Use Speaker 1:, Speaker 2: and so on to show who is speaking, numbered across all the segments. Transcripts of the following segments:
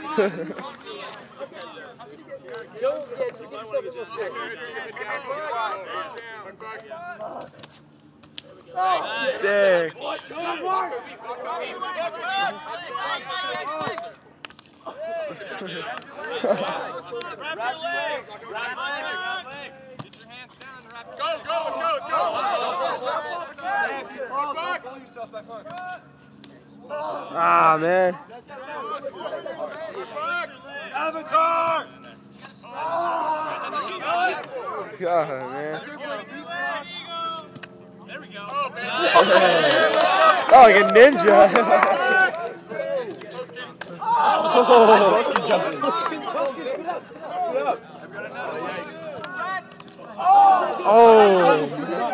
Speaker 1: Dang. Ah, man.
Speaker 2: Avatar!
Speaker 1: God, man.
Speaker 2: There we go.
Speaker 1: Oh, like a ninja. Oh.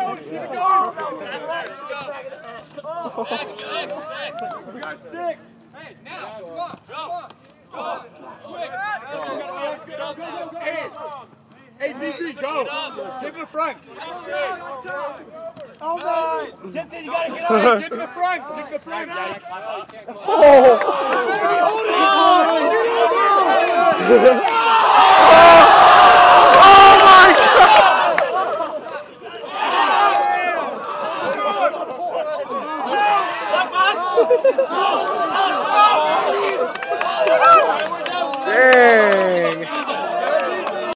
Speaker 2: We got 6. Hey, now, come on. Hey, CC, go. Get to the front. Oh, no. Tipton, you gotta get up. Get to the front. Get to the front.
Speaker 1: Oh. Oh my God. Dang.